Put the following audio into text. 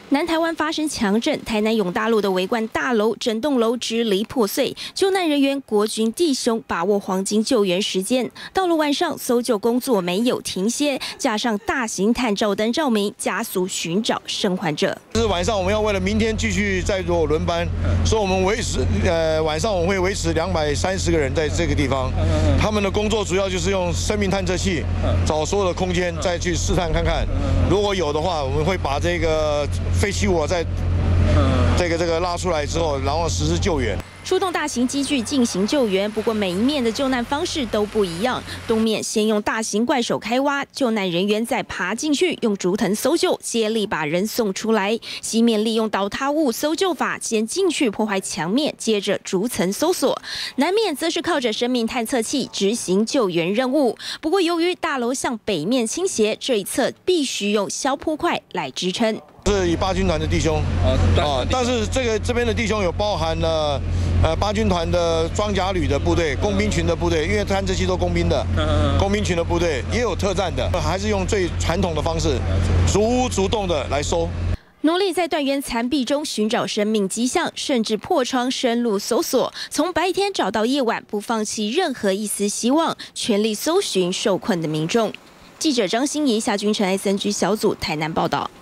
南台湾发生强震，台南永大路的维冠大楼整栋楼支离破碎，救难人员国军弟兄把握黄金救援时间，到了晚上搜救工作没有停歇，加上大型探照灯照明，加速寻找生还者。 是晚上我们要为了明天继续再做轮班，所以我们晚上我们会维持230个人在这个地方，他们的工作主要就是用生命探测器找所有的空间，再去试探看看，如果有的话，我们会把这个废弃物在这个拉出来之后，然后实施救援。 出动大型机具进行救援，不过每一面的救难方式都不一样。东面先用大型怪手开挖，救难人员再爬进去，用竹藤搜救，接力把人送出来。西面利用倒塌物搜救法，先进去破坏墙面，接着逐层搜索。南面则是靠着生命探测器执行救援任务。不过由于大楼向北面倾斜，这一侧必须用消坡块来支撑。 是以8军团的弟兄但是这边的弟兄有包含了8军团的装甲旅的部队、工兵群的部队，因为探测器都工兵的，工兵群的部队也有特战的，还是用最传统的方式，逐屋逐栋的来搜。 努力在断垣残壁中寻找生命迹象，甚至破窗深入搜索，从白天找到夜晚，不放弃任何一丝希望，全力搜寻受困的民众。记者张欣怡、夏君成 SNG 小组台南报道。